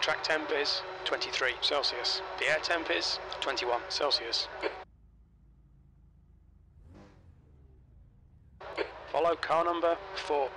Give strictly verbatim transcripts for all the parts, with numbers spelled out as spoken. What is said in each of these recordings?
track temp is twenty-three Celsius. The air temp is twenty-one Celsius. Follow car number four.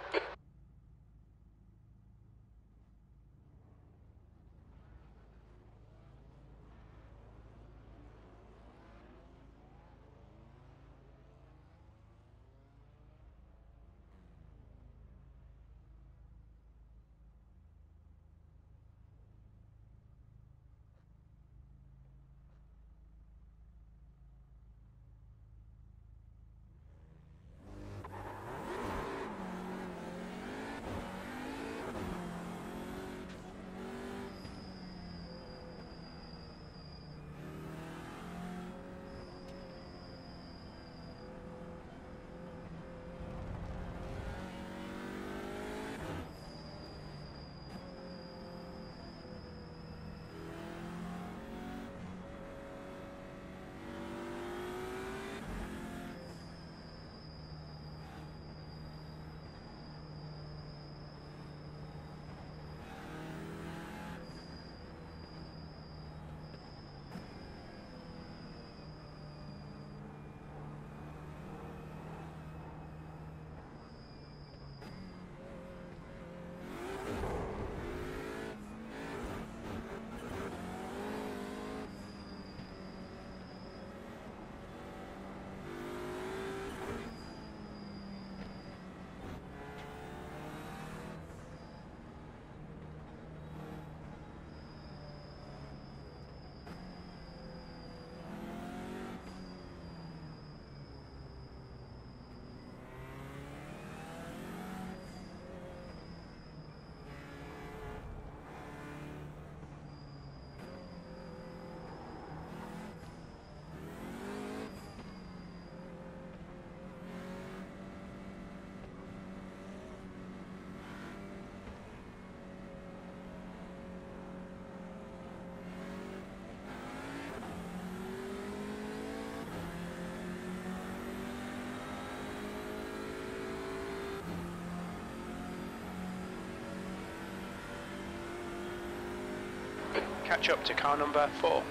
Catch up to car number four.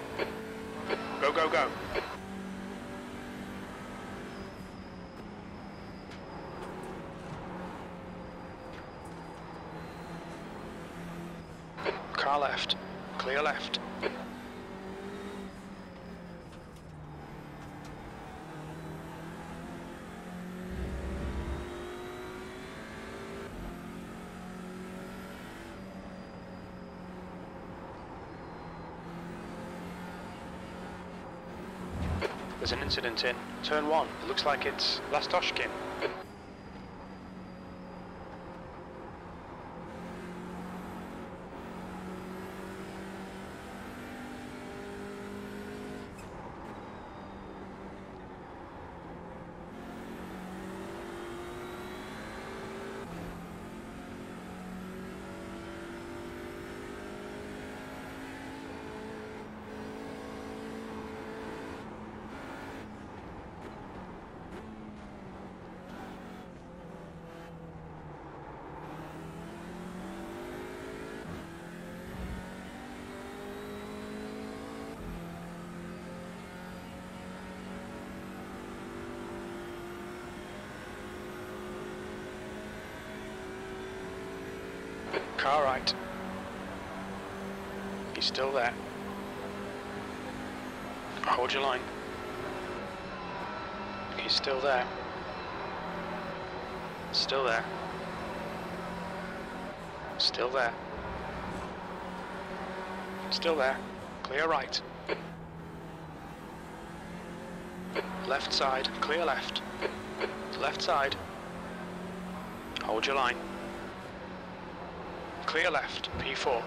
Go, go, go. Car left. Clear left. There's an incident in turn one. It looks like it's Lastoshkin. Car right. He's still there. Hold your line. He's still there. Still there. Still there. Still there. Clear right. Left side. Clear left. Left side. Hold your line. Clear left, P four.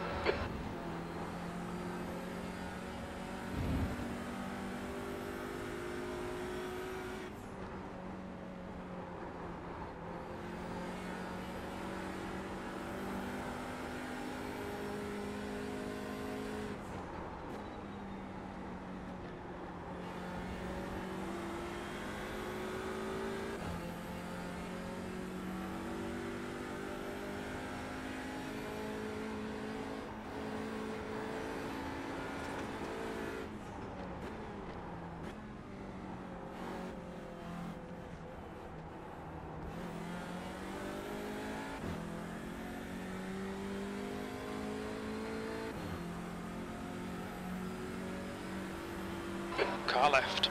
Car left.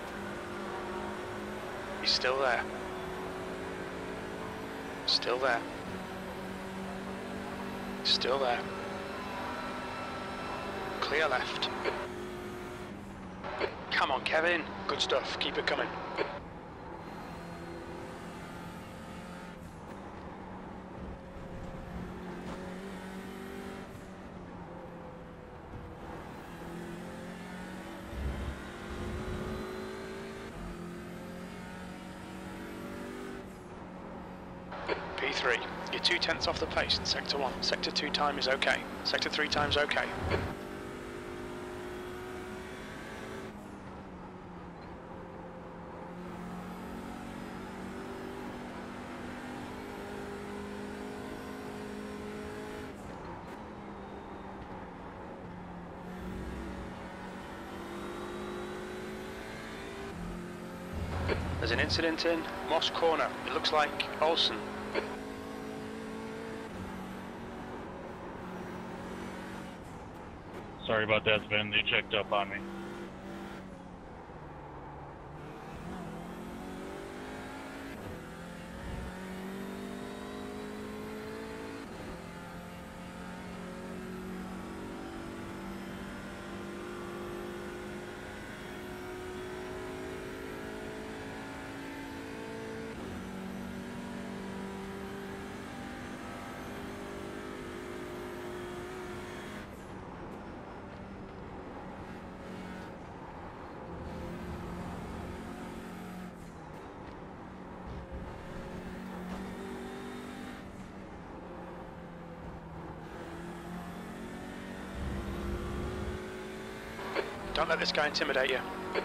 He's still there. Still there. Still there. Clear left. Come on, Kevin. Good stuff. Keep it coming. P three. You're two tenths off the pace in sector one. Sector two time is okay. Sector three time's okay. There's an incident in Moss Corner. It looks like Olsen. Sorry about that, Sven. They checked up on me. Don't let this guy intimidate you.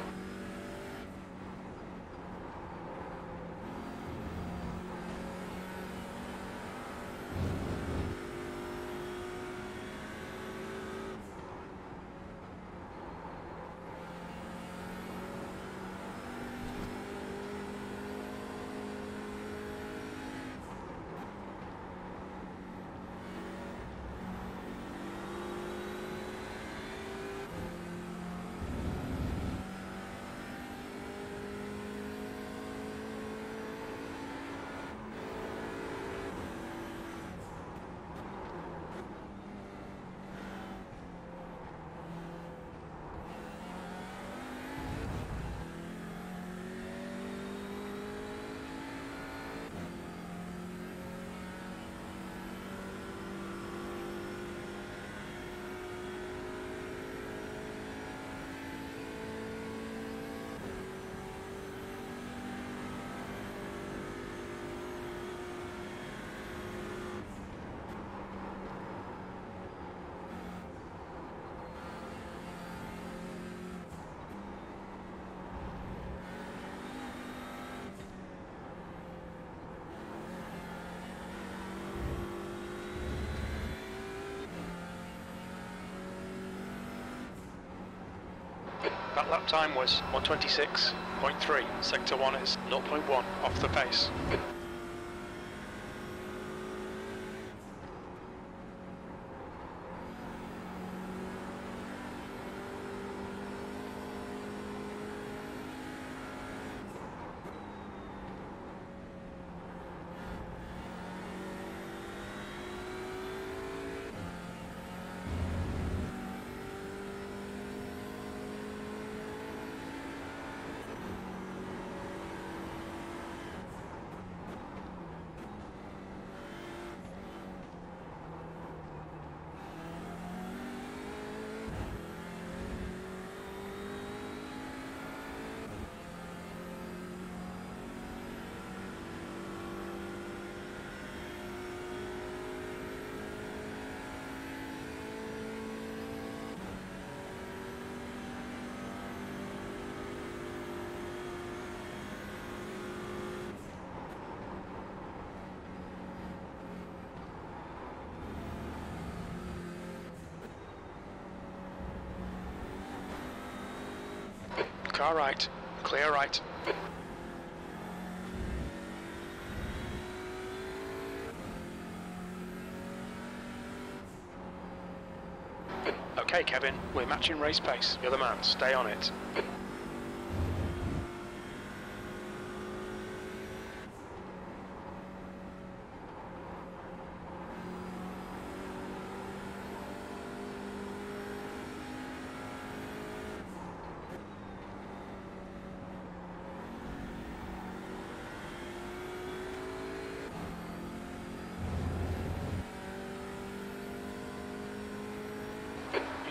That lap time was one twenty-six point three. Sector one is zero point one off the pace. Car right, clear right. Okay, Kevin, we're matching race pace. You're the man, stay on it.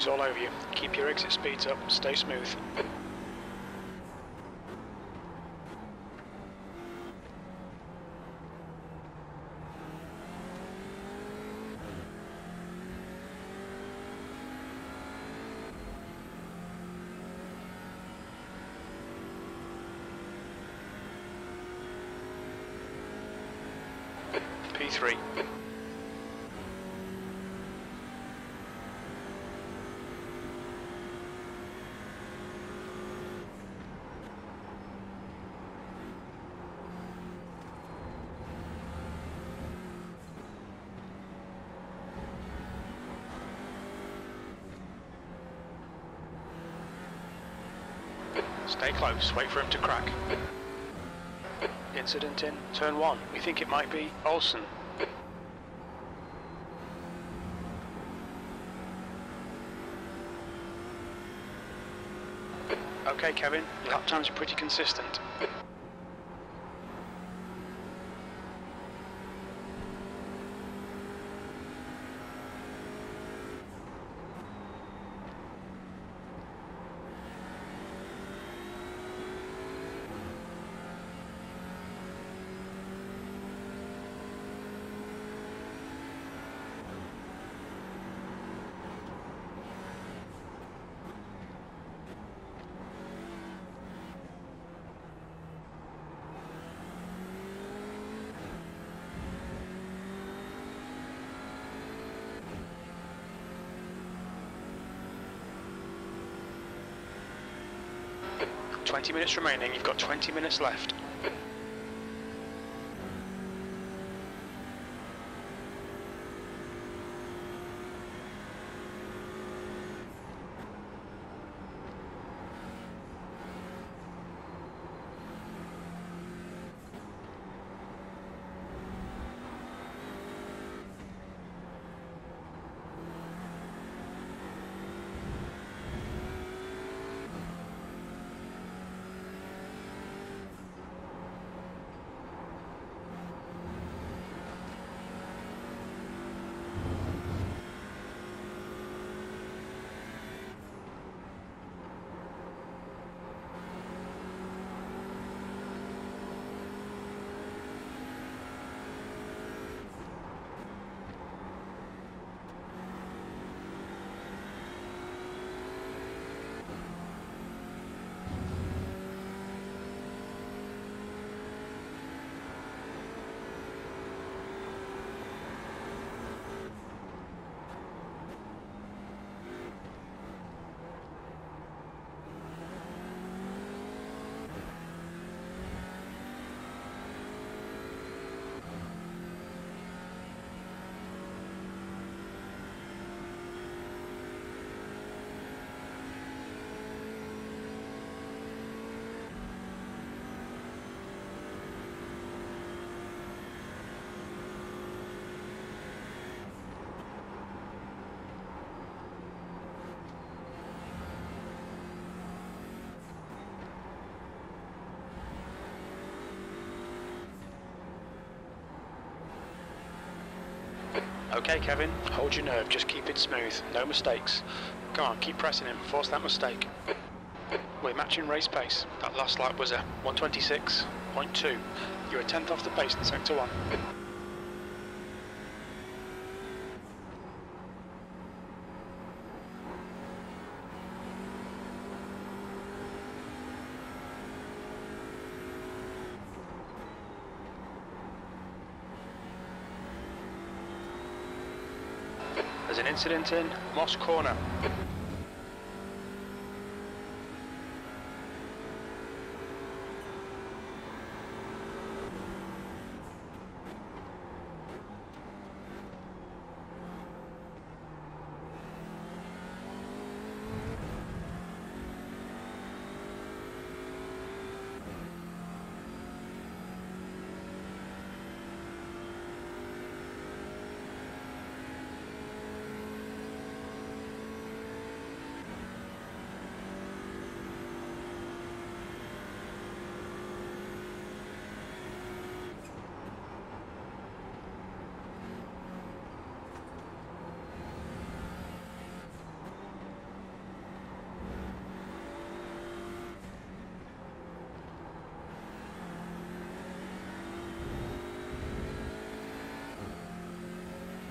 It's all over you. Keep your exit speeds up, stay smooth. P three. Stay close, wait for him to crack. Incident in turn one. We think it might be Olsen. Okay, Kevin, lap times are pretty consistent. twenty minutes remaining, you've got twenty minutes left. Okay, Kevin, hold your nerve, just keep it smooth, no mistakes. Come on, keep pressing him, force that mistake. We're matching race pace. That last lap was a one twenty-six point two. You're a tenth off the pace in sector one. There's an incident in Moss Corner.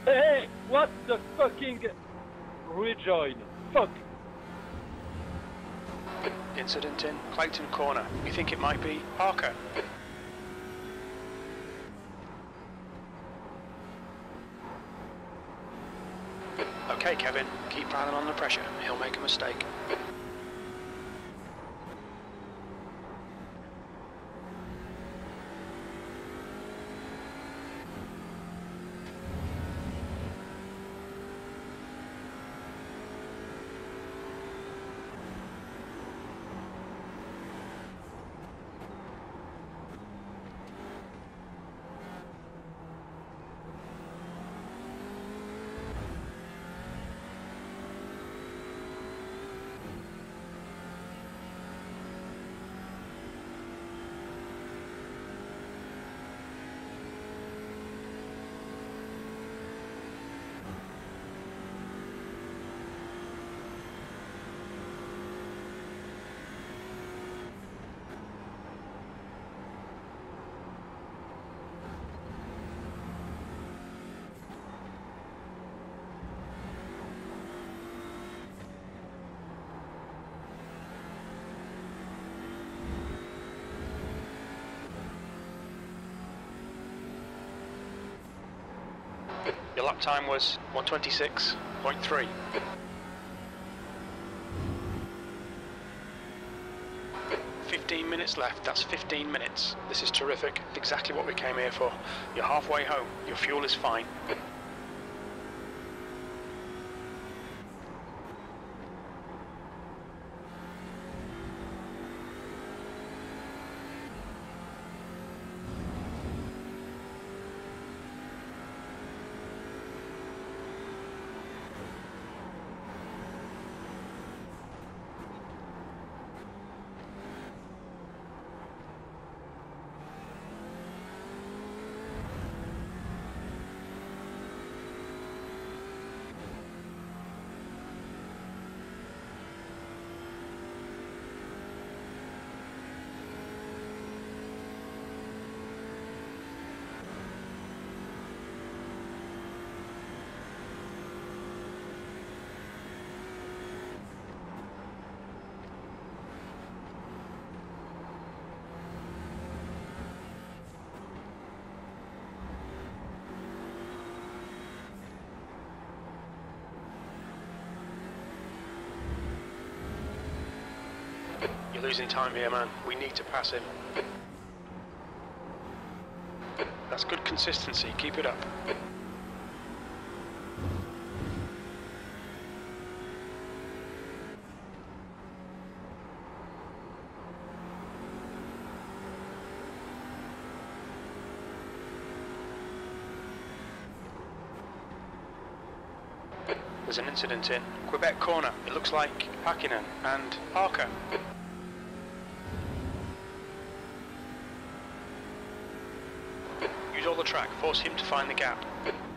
Hey, what the fucking rejoin? Fuck. Incident in Clayton Corner. You think it might be Parker? Okay, Kevin, keep piling on the pressure. He'll make a mistake. Your lap time was one twenty-six point three. fifteen minutes left, that's fifteen minutes. This is terrific, exactly what we came here for. You're halfway home, your fuel is fine. You're losing time here, man. We need to pass him. That's good consistency. Keep it up. There's an incident in Quebec Corner. It looks like Hakkinen and Parker. Use all the track, force him to find the gap.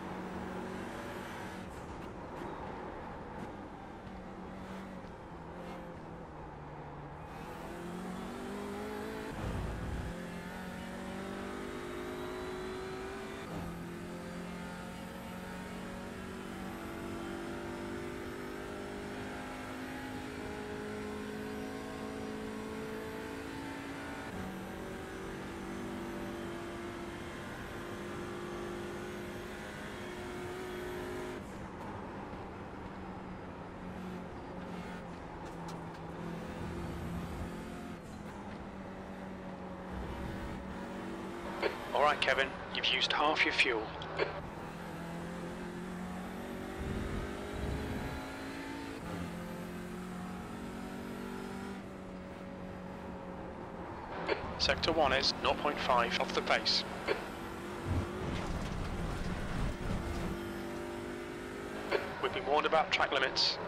Alright Kevin, you've used half your fuel. Sector one is zero point five off the pace. We've been warned about track limits.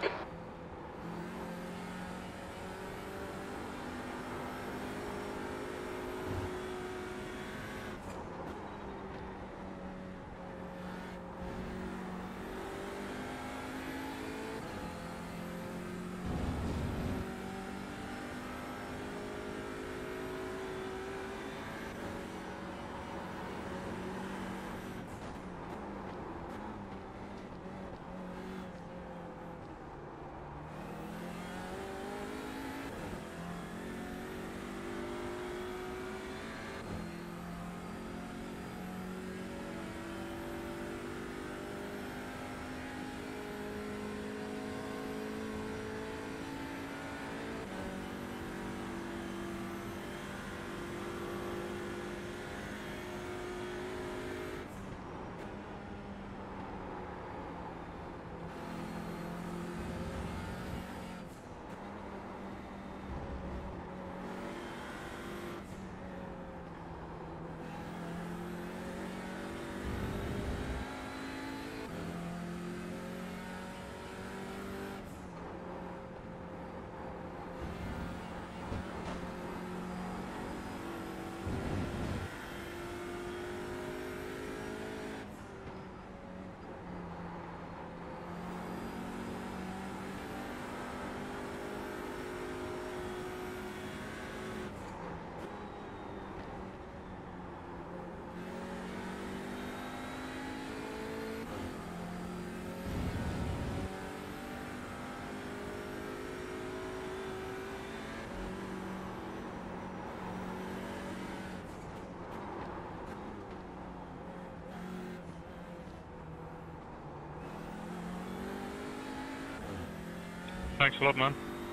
Thanks a lot, man.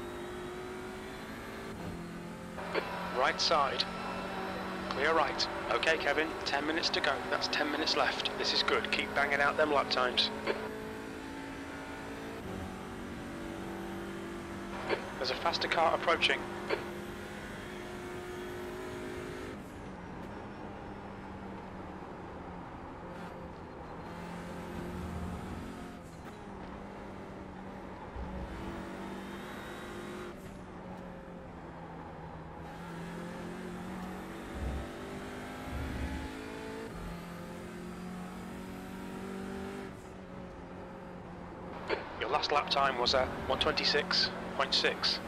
Right side. Clear right. Okay, Kevin, ten minutes to go. That's ten minutes left. This is good. Keep banging out them lap times. There's a faster car approaching. Your last lap time was at one twenty-six point six.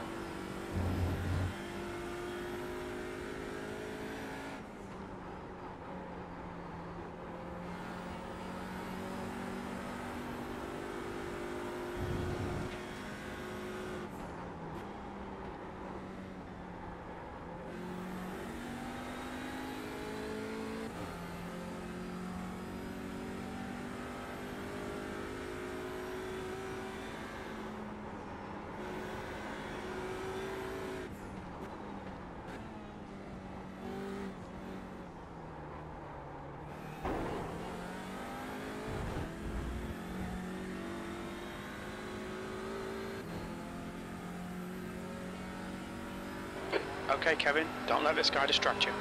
Okay, Kevin, don't let this guy distract you.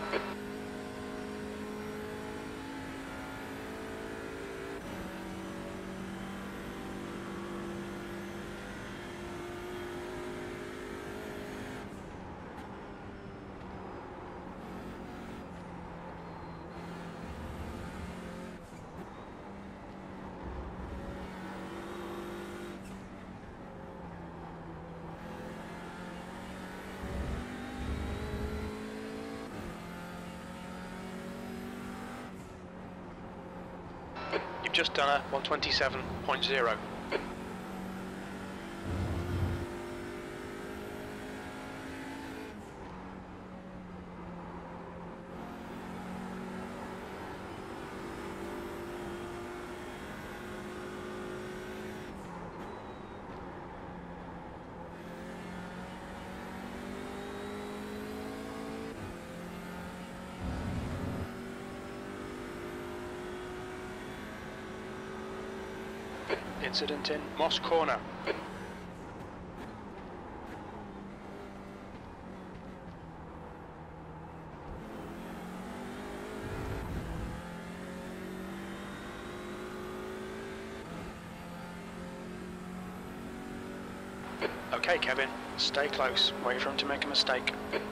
You've just done a one twenty-seven point zero. Incident in Moss Corner. Okay, Kevin, stay close. Wait for him to make a mistake.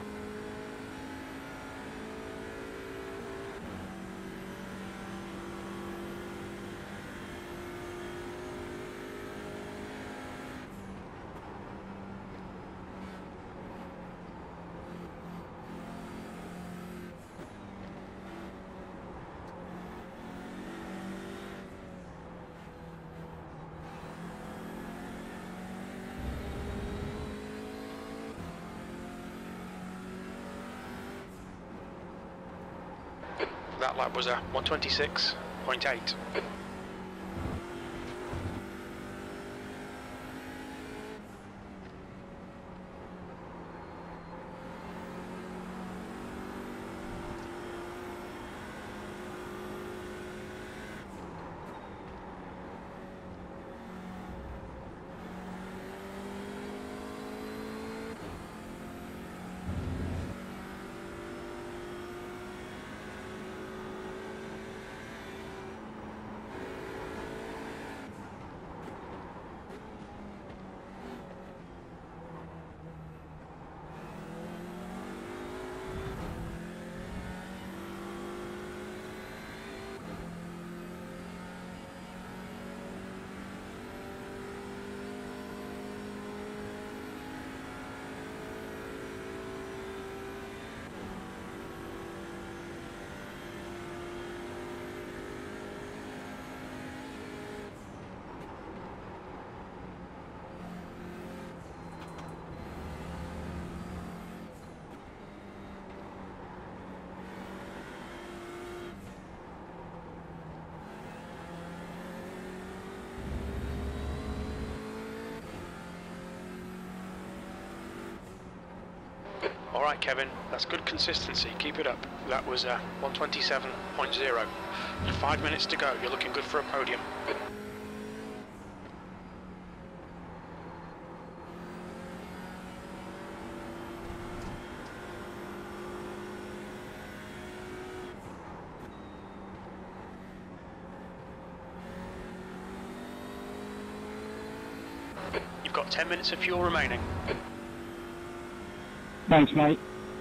That lap was a one twenty-six point eight. Alright Kevin, that's good consistency, keep it up. That was uh, one twenty-seven point zero. Five minutes to go, you're looking good for a podium. You've got ten minutes of fuel remaining. Thanks, mate.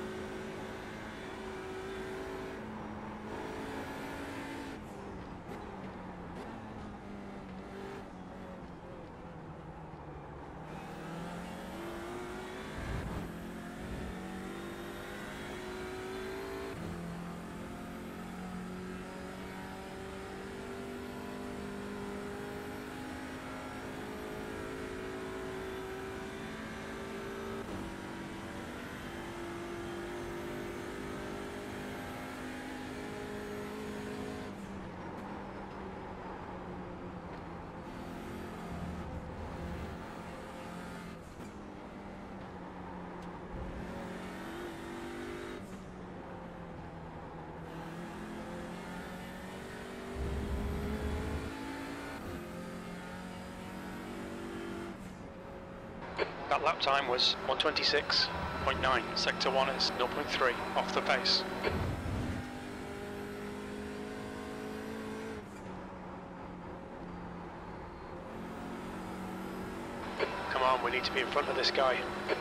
That lap time was one twenty-six point nine, sector one is zero point three, off the pace. Come on, we need to be in front of this guy.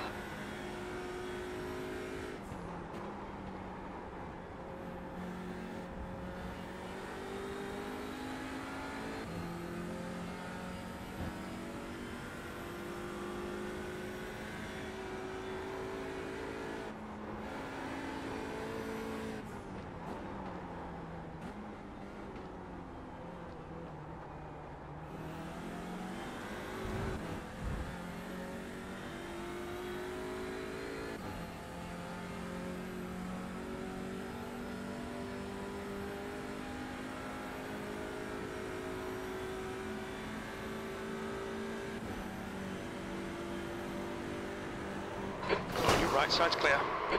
Your right side's clear.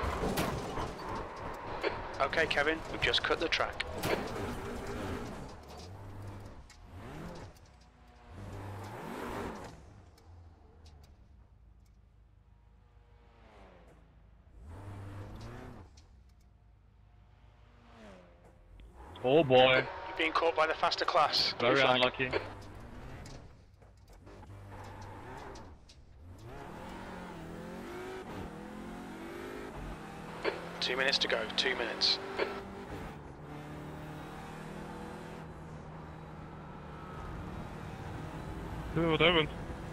Okay Kevin, we've just cut the track. Oh boy. You're being caught by the faster class. Very Blue flag. unlucky. Two minutes to go, two minutes. Yeah, what happened?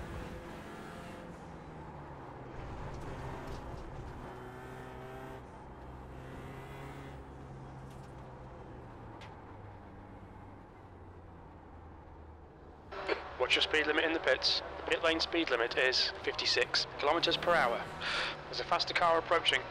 What's your speed limit in the pits? The pit lane speed limit is fifty-six kilometers per hour. There's a faster car approaching.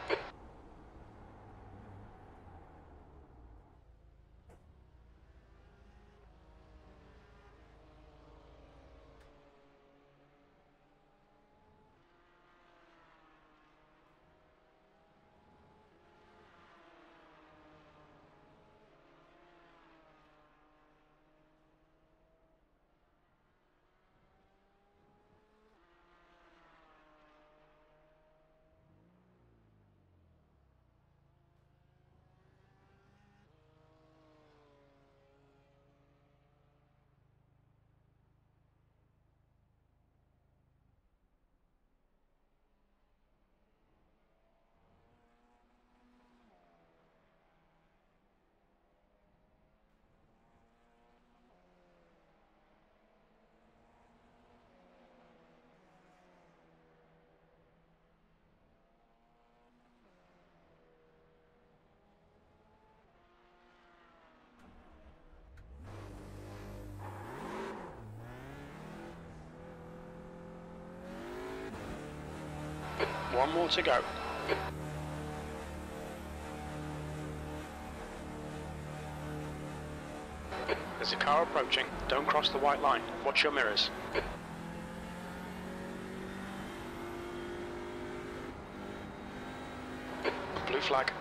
One more to go. There's a car approaching. Don't cross the white line. Watch your mirrors. flag.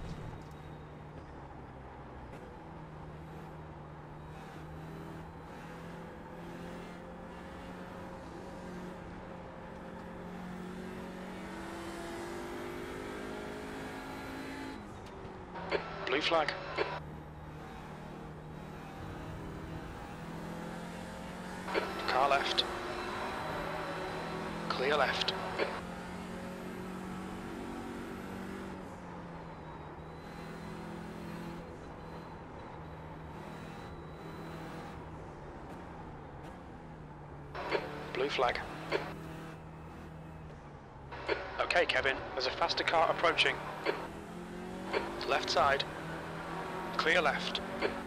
Blue flag. Car left. Clear left. Blue flag. Okay, Kevin, there's a faster car approaching. Left side. Clear left.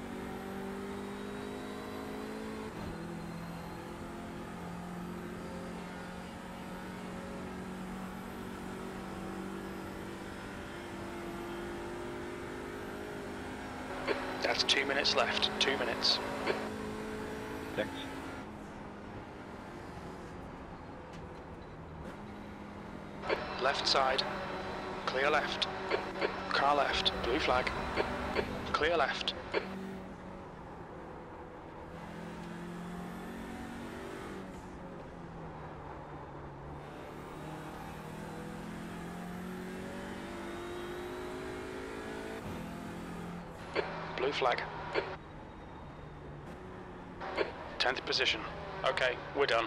That's two minutes left. Two minutes. Thanks. Left side. Clear left. Car left. Blue flag. Clear left. Blue flag. tenth position. Okay, we're done.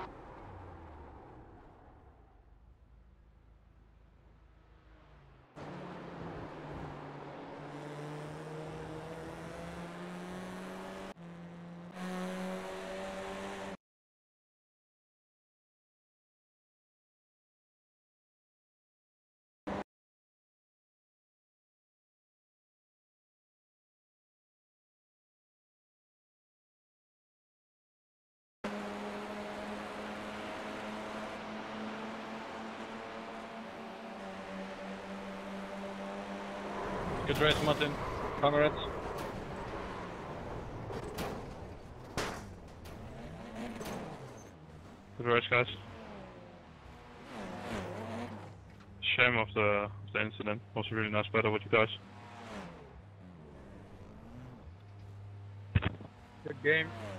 Good race, Martin. Congrats. Good race, guys. Shame of the, of the incident. Was a really nice battle with you guys. Good game.